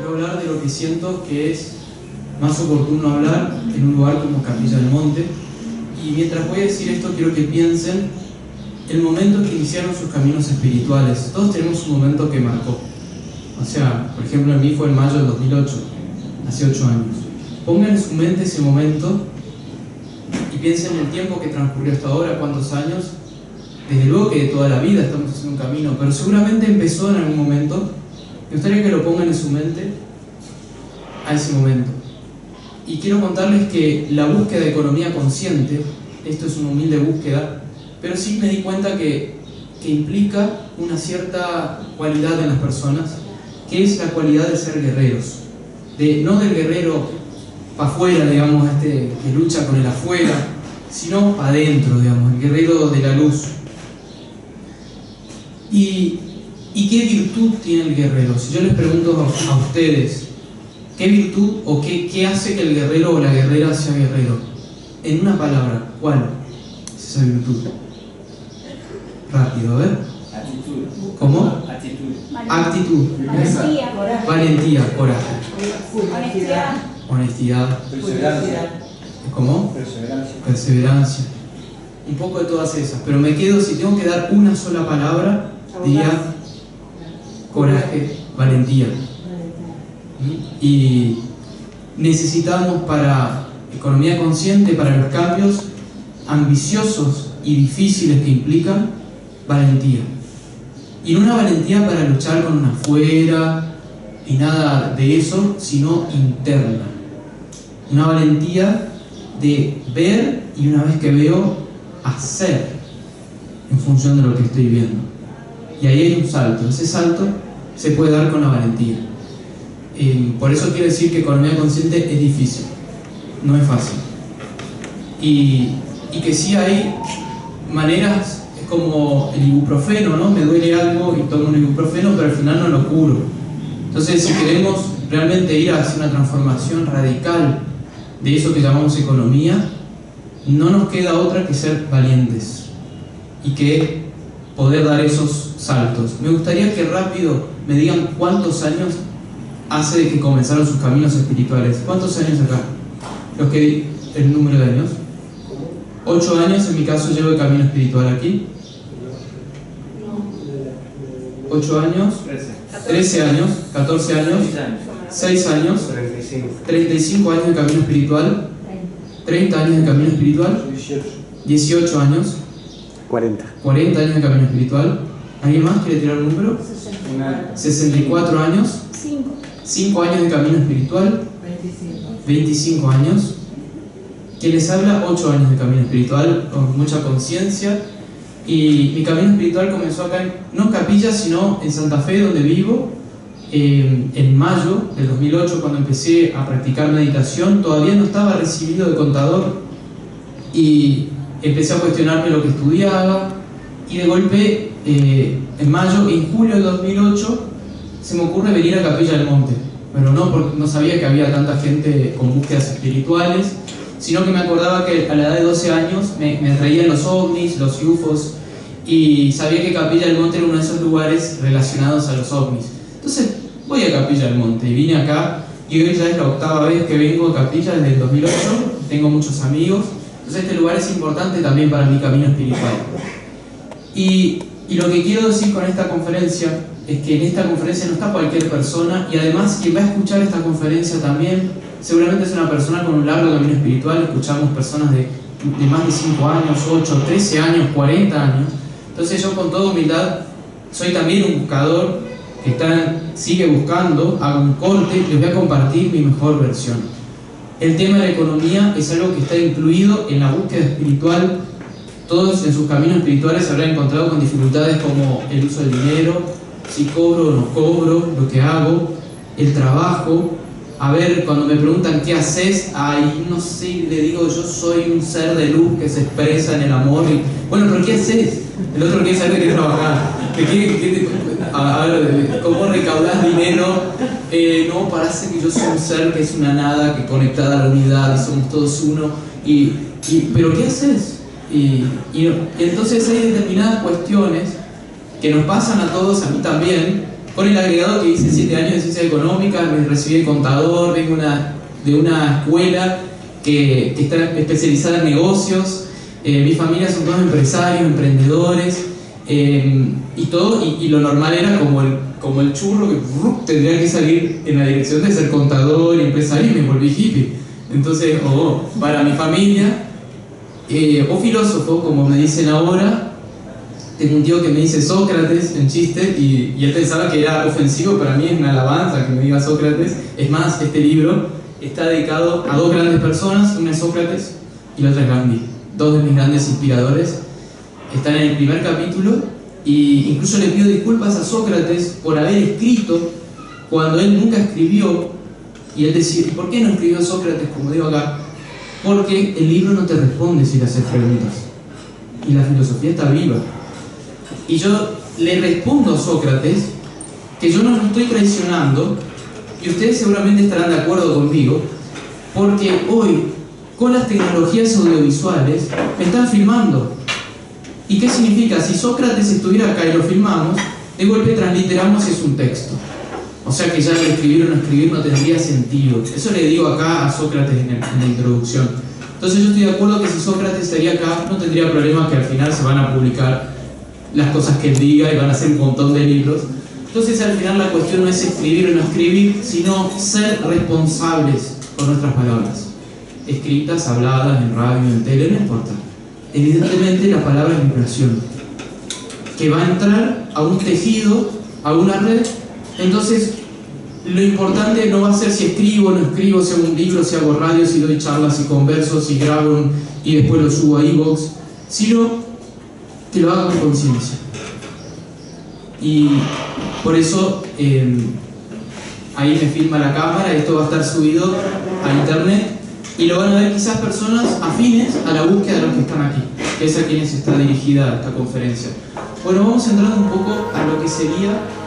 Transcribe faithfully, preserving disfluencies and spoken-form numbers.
voy a hablar de lo que siento que es más oportuno hablar en un lugar como Capilla del Monte. Y mientras voy a decir esto, quiero que piensen el momento en que iniciaron sus caminos espirituales. Todos tenemos un momento que marcó. O sea, por ejemplo, en mí fue en mayo del dos mil ocho, hace ocho años. Pongan en su mente ese momento y piensen en el tiempo que transcurrió hasta ahora, cuántos años. Desde luego que de toda la vida estamos haciendo un camino, pero seguramente empezó en algún momento. Me gustaría que lo pongan en su mente a ese momento. Y quiero contarles que la búsqueda de economía consciente, esto es una humilde búsqueda, pero sí me di cuenta que, que implica una cierta cualidad en las personas, que es la cualidad de ser guerreros. De, no del guerrero para afuera, digamos, este, que lucha con el afuera, sino para adentro, digamos, el guerrero de la luz. Y, ¿Y qué virtud tiene el guerrero? Si yo les pregunto a, a ustedes, ¿qué virtud o qué, qué hace que el guerrero o la guerrera sea guerrero? En una palabra, ¿cuál es esa virtud? Rápido, a ver. Actitud. ¿Cómo? Actitud. Actitud. Valentía. Coraje. Valentía, coraje. Honestidad. Honestidad. Perseverancia. ¿Cómo? Perseverancia. Perseverancia. Un poco de todas esas. Pero me quedo, si tengo que dar una sola palabra, diría coraje, valentía. Y necesitamos para economía consciente, para los cambios ambiciosos y difíciles que implican, valentía. Y no una valentía para luchar con una afuera y nada de eso, sino interna. Una valentía de ver y una vez que veo, hacer en función de lo que estoy viendo. Y ahí hay un salto. Ese salto se puede dar con la valentía. Eh, por eso quiero decir que economía consciente es difícil, no es fácil. Y, y que sí hay maneras, es como el ibuprofeno, ¿no? Me duele algo y tomo un ibuprofeno, pero al final no lo curo. Entonces, si queremos realmente ir hacia una transformación radical de eso que llamamos economía, no nos queda otra que ser valientes y que poder dar esos saltos. Me gustaría que rápido me digan cuántos años hace de que comenzaron sus caminos espirituales. ¿Cuántos años acá? Los que, el número de años. Ocho años, en mi caso llevo el camino espiritual aquí. Ocho años. Trece años. Catorce años. Seis años. Treinta y cinco años de camino espiritual. Treinta años de camino espiritual. Dieciocho años. Cuarenta. Cuarenta años de camino espiritual. ¿Alguien más quiere tirar un número? Sesenta y cuatro años. Cinco años de camino espiritual. Veinticinco años. Quien les habla, ocho años de camino espiritual, con mucha conciencia. Y mi camino espiritual comenzó acá, en, no en Capilla, sino en Santa Fe, donde vivo, eh, en mayo del dos mil ocho, cuando empecé a practicar meditación. Todavía no estaba recibido de contador y empecé a cuestionarme lo que estudiaba. Y de golpe, eh, en mayo, en julio del dos mil ocho, se me ocurre venir a Capilla del Monte. Pero no porque no sabía que había tanta gente con búsquedas espirituales, sino que me acordaba que a la edad de doce años me, me atraían los ovnis, los U F Os, y sabía que Capilla del Monte era uno de esos lugares relacionados a los ovnis. Entonces voy a Capilla del Monte y vine acá, y hoy ya es la octava vez que vengo a Capilla desde el dos mil ocho, tengo muchos amigos, entonces este lugar es importante también para mi camino espiritual. Y, y lo que quiero decir con esta conferencia es que en esta conferencia no está cualquier persona, y además quien va a escuchar esta conferencia también seguramente es una persona con un largo camino espiritual. Escuchamos personas de, de más de cinco años, ocho, trece años, cuarenta años. Entonces yo con toda humildad soy también un buscador que está, sigue buscando, hago un corte y les voy a compartir mi mejor versión. El tema de la economía es algo que está incluido en la búsqueda espiritual. Todos en sus caminos espirituales se habrán encontrado con dificultades como el uso del dinero, si cobro o no cobro, lo que hago, el trabajo. A ver, cuando me preguntan qué haces, ay, no sé, le digo, yo soy un ser de luz que se expresa en el amor. Y, bueno, pero ¿qué haces? El otro quiere saber que quiere trabajar. ¿Qué, qué, qué, a, a ver, ¿cómo recaudás dinero? Eh, no, parece que yo soy un ser que es una nada, que conectada a la unidad, y somos todos uno. Y, y, ¿pero qué haces? Y, y, y entonces hay determinadas cuestiones que nos pasan a todos, a mí también, con el agregado que hice siete años de ciencias económicas, me recibí de contador, vengo una, de una escuela que, que está especializada en negocios, eh, mi familia son todos empresarios, emprendedores, eh, y todo, y, y lo normal era como el, como el churro que ¡rup! Tendría que salir en la dirección de ser contador y empresario, y me volví hippie. Entonces, o para mi familia, eh, o filósofo, como me dicen ahora. Tengo un tío que me dice Sócrates en chiste, y, y él pensaba que era ofensivo. Para mí es una alabanza que me diga Sócrates. Es más, este libro está dedicado a dos grandes personas, una es Sócrates y la otra es Gandhi, dos de mis grandes inspiradores. Están en el primer capítulo, y incluso le pido disculpas a Sócrates por haber escrito cuando él nunca escribió. Y él decía, ¿por qué no escribió Sócrates, como digo acá? Porque el libro no te responde si le haces preguntas, y la filosofía está viva. Y yo le respondo a Sócrates que yo no lo estoy traicionando, y ustedes seguramente estarán de acuerdo conmigo, porque hoy, con las tecnologías audiovisuales, me están filmando. ¿Y qué significa? Si Sócrates estuviera acá y lo filmamos, de golpe transliteramos y es un texto. O sea que ya el escribir o no escribir no tendría sentido. Eso le digo acá a Sócrates en, el, en la introducción. Entonces yo estoy de acuerdo que si Sócrates estaría acá, no tendría problema que al final se van a publicar las cosas que él diga y van a ser un montón de libros. Entonces al final la cuestión no es escribir o no escribir, sino ser responsables con nuestras palabras, escritas, habladas, en radio, en tele, no importa. Evidentemente la palabra es vibración, que va a entrar a un tejido, a una red. Entonces lo importante no va a ser si escribo o no escribo, si hago un libro, si hago radio, si doy charlas, si converso, si grabo un, y después lo subo a iVoox, sino que lo haga con conciencia. Y por eso eh, ahí me filma la cámara, esto va a estar subido a internet, y lo van a ver quizás personas afines a la búsqueda de los que están aquí, que es a quienes está dirigida esta conferencia. Bueno, vamos entrando un poco a lo que sería